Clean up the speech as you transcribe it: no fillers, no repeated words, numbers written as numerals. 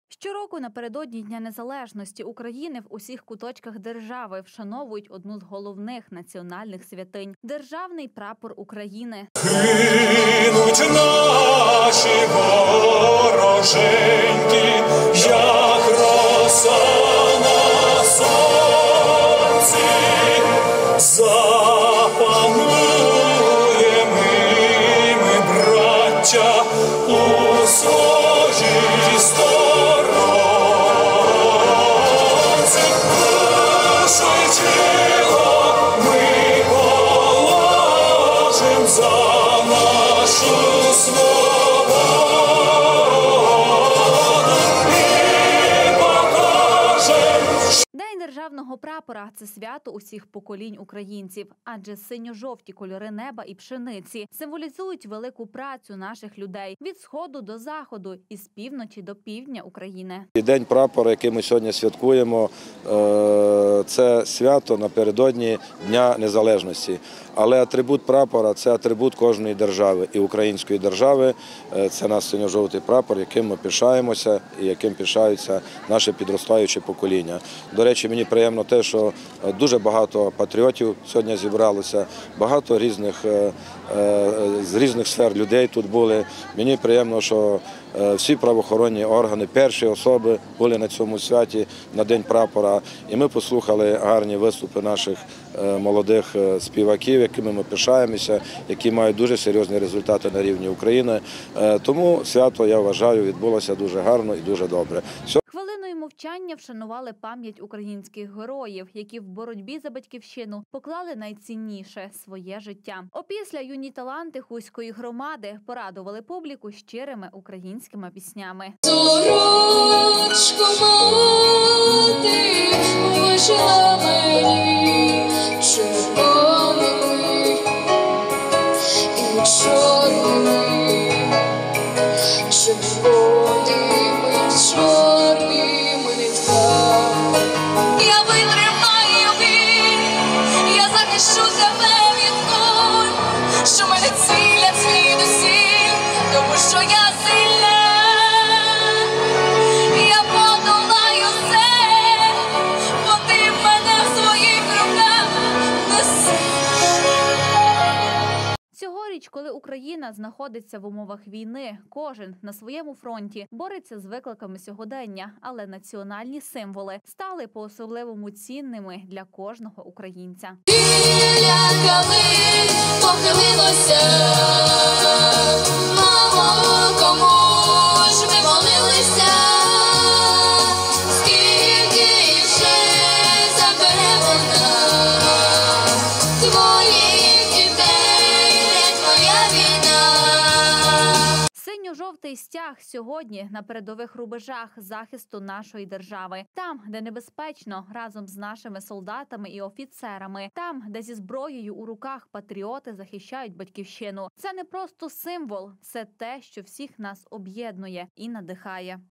Щороку напередодні Дня Незалежності України в усіх куточках держави вшановують одну з головних національних святинь – Державний прапор України. Гинуть наші вороженьки, як роса на сонці, запануємо ми, браття, у своїй сторонці. Душу й тіло ми положим за нашу свободу і покажем. День Державного прапора – це свято усіх поколінь українців, адже синьо-жовті кольори неба і пшениці символізують велику працю наших людей від сходу до заходу і з півночі до півдня України. День прапора, який ми сьогодні святкуємо, це свято напередодні Дня Незалежності. Але атрибут прапора – це атрибут кожної держави. І української держави – це наш синьо-жовтий прапор, яким ми пишаємося і яким пишаються наше підростаюче покоління. До речі, мені приємно те, що дуже багато патріотів сьогодні зібралося, багато з різних сфер людей тут були. Мені приємно, що всі правоохоронні органи, перші особи були на цьому святі, на День прапора. І ми послухали гарні виступи наших молодих співаків, якими ми пишаємося, які мають дуже серйозні результати на рівні України. Тому свято, я вважаю, відбулося дуже гарно і дуже добре. Хвилиною мовчання вшанували пам'ять українських героїв, які в боротьбі за батьківщину поклали найцінніше – своє життя. Опісля юні таланти Хуської громади порадували публіку щирими українськими піснями. Сорочко мати вишила мені червоний і чорний, червоними, чорними нитками. Я витримаю біль, я захищу тебе від куль, що мене цілять звідусіль, тому що я сильна. Я подолаю все, бо ти мене в своїх руках несеш. Цьогоріч, коли Україна знаходиться в умовах війни, кожен на своєму фронті бореться з викликами сьогодення, але національні символи стали по-особливому цінними для кожного українця. Біля калин похилилося, мамо, кому ж ми молилися, скільки вже забере вона твоїх дітей, не твоя війна. Синьо-жовтий стяг сьогодні на передових рубежах захисту нашої держави. Там, де небезпечно, разом з нашими солдатами і офіцерами. Там, де зі зброєю у руках патріоти захищають батьківщину. Це не просто символ, це те, що всіх нас об'єднує і надихає.